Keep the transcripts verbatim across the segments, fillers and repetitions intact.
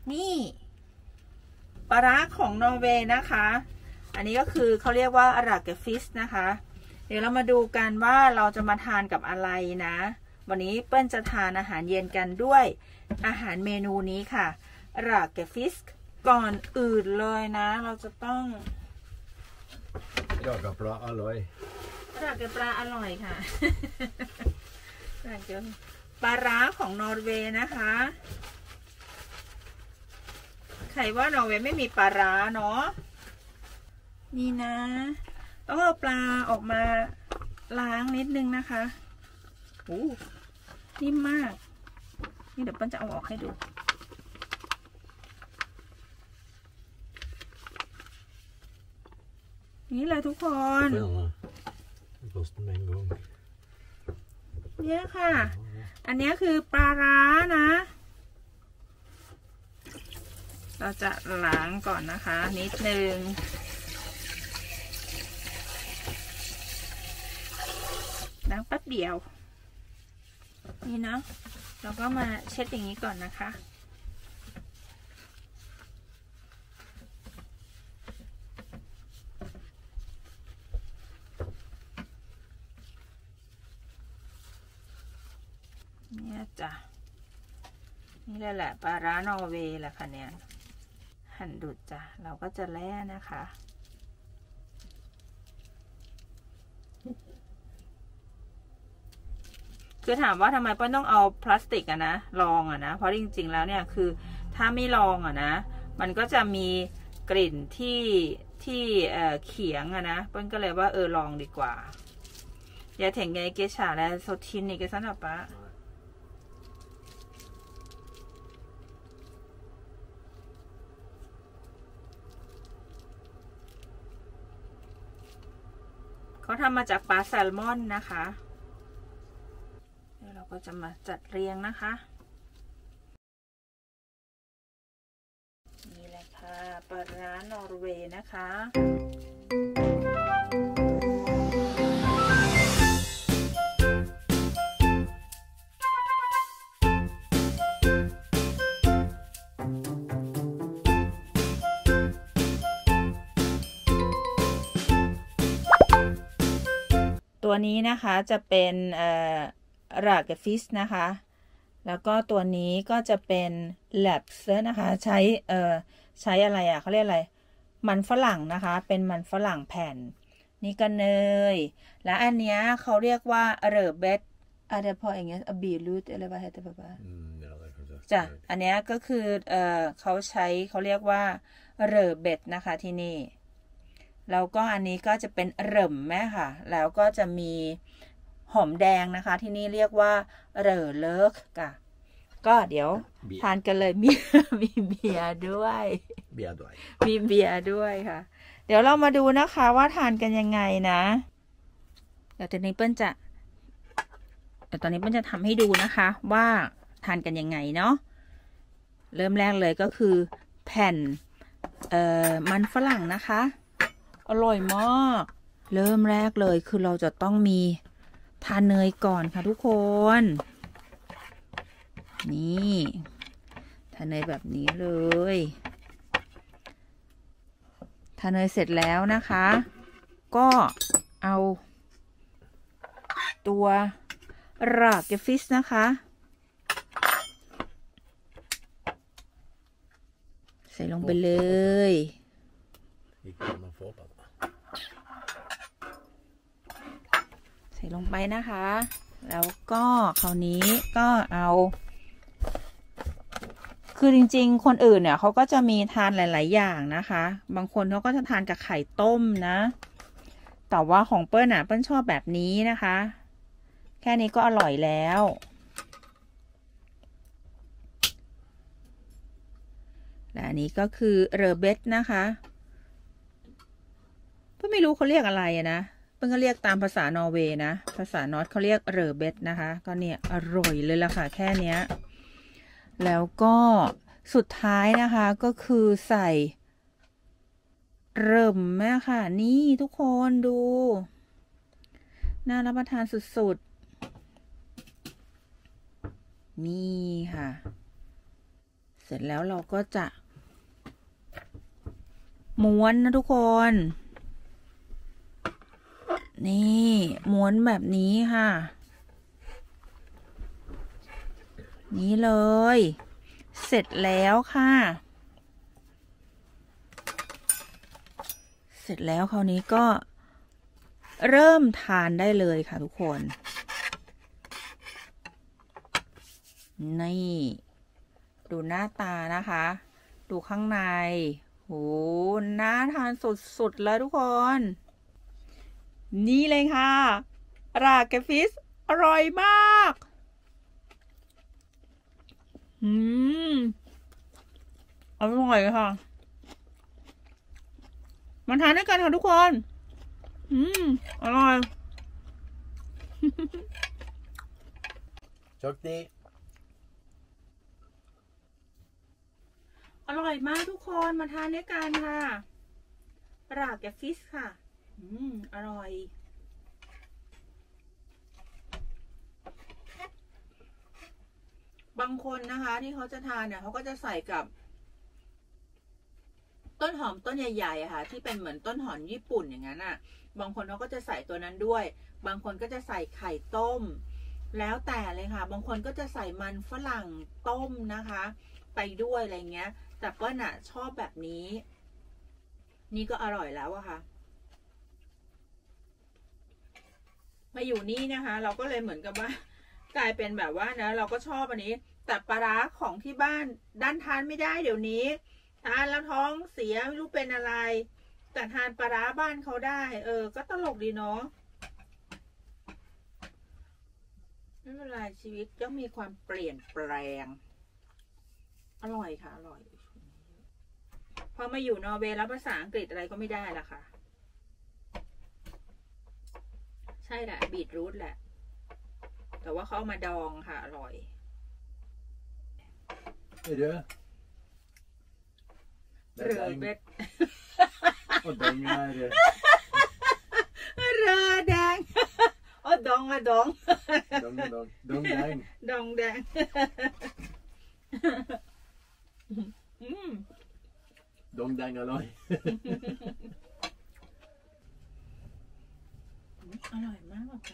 นี่ปลาร้าของนอร์เวย์นะคะอันนี้ก็คือเขาเรียกว่าอราเกฟิสนะคะเดี๋ยวเรามาดูกันว่าเราจะมาทานกับอะไรนะวันนี้เปิ้ลจะทานอาหารเย็นกันด้วยอาหารเมนูนี้ค่ะอราเกฟิสก่อนอื่นเลยนะเราจะต้องยอดกับปลาอร่อยอราเกปลาอร่อยค่ะปลาร้าของนอร์เวย์นะคะใครว่านอร์เวย์ไม่มีปลาร้าเนาะนี่นะต้องเอาปลาออกมาล้างนิดนึงนะคะโอ้นิ่มมากนี่เดี๋ยวเปิ้ลจะเอาออกให้ดูนี่เลยทุกคนเนี่ยค่ะอันนี้คือปลาร้านะเราจะล้างก่อนนะคะนิดนึงล้างแป๊บเดียวนี่เนาะเราก็มาเช็ดอย่างนี้ก่อนนะคะเนี่ยจ้ะนี่แหละแหละปลาร้านอร์เวย์แหละค่ะเนี่ยหั่นดุดจ้ะเราก็จะแล่นะคะคือถามว่าทำไมเปิ้ลต้องเอาพลาสติกอะนะรองอะนะเพราะจริงๆแล้วเนี่ยคือถ้าไม่รองอะนะมันก็จะมีกลิ่นที่ที่เอ่อเขียงอะนะเปิ้ลก็เลยว่าเออลองดีกว่าอย่าเถงไงเกชาและโซทินนี่ก็สนับปะเขาทำมาจากปลาแซลมอนนะคะเราก็จะมาจัดเรียงนะคะนี่แหละค่ะปลาร้านอร์เวย์นะคะตัวนี้นะคะจะเป็นเอ่อรากฟิสนะคะแล้วก็ตัวนี้ก็จะเป็นแลบเซอร์นะคะใช้เอ่อใช้อะไรอ่ะเขาเรียกอะไรมันฝรั่งนะคะเป็นมันฝรั่งแผ่นนี่ก็เนยและอันเนี้ยเขาเรียกว่าเรอเบตอะไรพออย่างเงี้ยบีรูทอะไรบ้างเหรอป้าป้าจ้ะอันเนี้ยก็คือเอ่อเขาใช้เขาเรียกว่าเรอเบตนะคะที่นี่แล้วก็อันนี้ก็จะเป็นเริ่มแม่ค่ะแล้วก็จะมีหอมแดงนะคะที่นี่เรียกว่าเรอเลิกค่ะก็เดี๋ยวทานกันเลยมีมีเบียร์ด้วยเบียร์ด้วยมีเบียร์ด้วยค่ะเดี๋ยวเรามาดูนะคะว่าทานกันยังไงนะเดี๋ยวตอนนี้เปิ้ลจะเดี๋ยวตอนนี้เปิ้ลจะทำให้ดูนะคะว่าทานกันยังไงเนาะเริ่มแรกเลยก็คือแผ่นเอ่อมันฝรั่งนะคะอร่อยมากเริ่มแรกเลยคือเราจะต้องมีทานเนยก่อนค่ะทุกคนนี่ทานเนยแบบนี้เลยทานเนยเสร็จแล้วนะคะก็เอาตัวรากเกฟิสนะคะใส่ลงไปเลยใส่ลงไปนะคะแล้วก็คราวนี้ก็เอาคือจริงๆคนอื่นเนี่ยเขาก็จะมีทานหลายๆอย่างนะคะบางคนเขาก็จะทานกับไข่ต้มนะแต่ว่าของเปิ้ลอ่ะเปิ้ลชอบแบบนี้นะคะแค่นี้ก็อร่อยแล้วและอันนี้ก็คือเรอเบตนะคะเปิ้ลไม่รู้เขาเรียกอะไรนะเปิ้ลก็เรียกตามภาษานอร์เวย์นะภาษานอร์ทเขาเรียกเรอเบตนะคะก็เนี่ยอร่อยเลยล่ะค่ะแค่เนี้ยแล้วก็สุดท้ายนะคะก็คือใส่เริ่มแม่ค่ะนี่ทุกคนดูน่ารับประทานสุดๆนี่ค่ะเสร็จแล้วเราก็จะม้วนนะทุกคนนี่ม้วนแบบนี้ค่ะนี่เลยเสร็จแล้วค่ะเสร็จแล้วคราวนี้ก็เริ่มทานได้เลยค่ะทุกคนนี่ดูหน้าตานะคะดูข้างในโหน่าทานสุดๆเลยทุกคนนี่เลยค่ะราเกฟิสอร่อยมากอืมอร่อยค่ะมาทานด้วยกันค่ะทุกคนอืมอร่อยโชคดีอร่อยมากทุกคนมาทานด้วยกันค่ะราเกฟิสค่ะอืมอร่อยบางคนนะคะที่เขาจะทานเนี่ยเขาก็จะใส่กับต้นหอมต้นใหญ่ๆอะค่ะที่เป็นเหมือนต้นหอมญี่ปุ่นอย่างนั้นอ่ะบางคนเขาก็จะใส่ตัวนั้นด้วยบางคนก็จะใส่ไข่ต้มแล้วแต่เลยค่ะบางคนก็จะใส่มันฝรั่งต้มนะคะไปด้วยอะไรเงี้ยแต่เปิ้ลน่ะชอบแบบนี้นี่ก็อร่อยแล้วอะค่ะมาอยู่นี่นะคะเราก็เลยเหมือนกับว่ากลายเป็นแบบว่านะเราก็ชอบอันนี้แต่ปลาร้าของที่บ้านด้านทานไม่ได้เดี๋ยวนี้ทานแล้วท้องเสียไม่รู้เป็นอะไรแต่ทานปลาร้าบ้านเขาได้เออก็ตลกดีเนาะไม่เป็นไรชีวิตก็มีความเปลี่ยนแปลงอร่อยค่ะอร่อยพอมาอยู่นอร์เวย์แล้วภาษาอังกฤษอะไรก็ไม่ได้ละค่ะใช่แหละบีทรูทแหละแต่ว่าเขาเอามาดองค่ะอร่อยเดี๋ยวเรือเบ็ดโอ้ดองยังไงเดี๋ยวเรือแดงโอ้ดองอะดองดองดองดองแดงดองแดงดองแดงอร่อยอร่อยมากค่ะ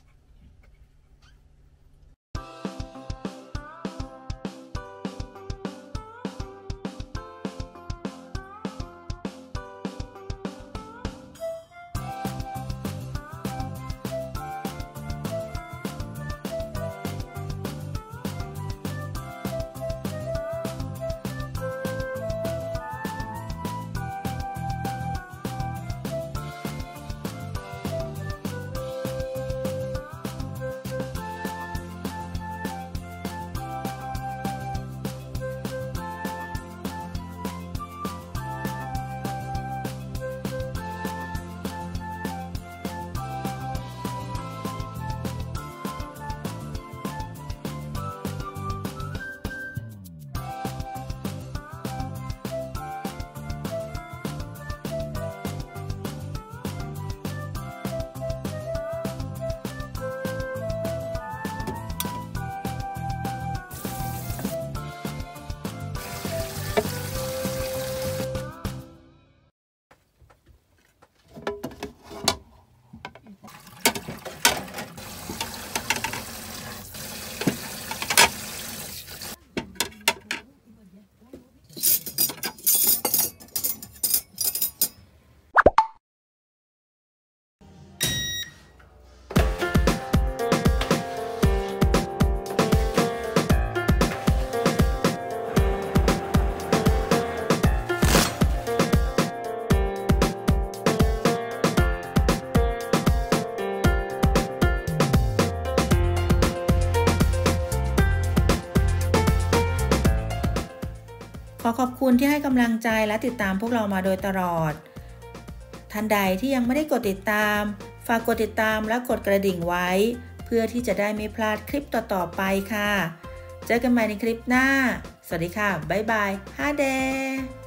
ขอขอบคุณที่ให้กำลังใจและติดตามพวกเรามาโดยตลอดท่านใดที่ยังไม่ได้กดติดตามฝากกดติดตามและกดกระดิ่งไว้เพื่อที่จะได้ไม่พลาดคลิปต่อๆไปค่ะเจอกันใหม่ในคลิปหน้าสวัสดีค่ะบ๊ายบายฮาเด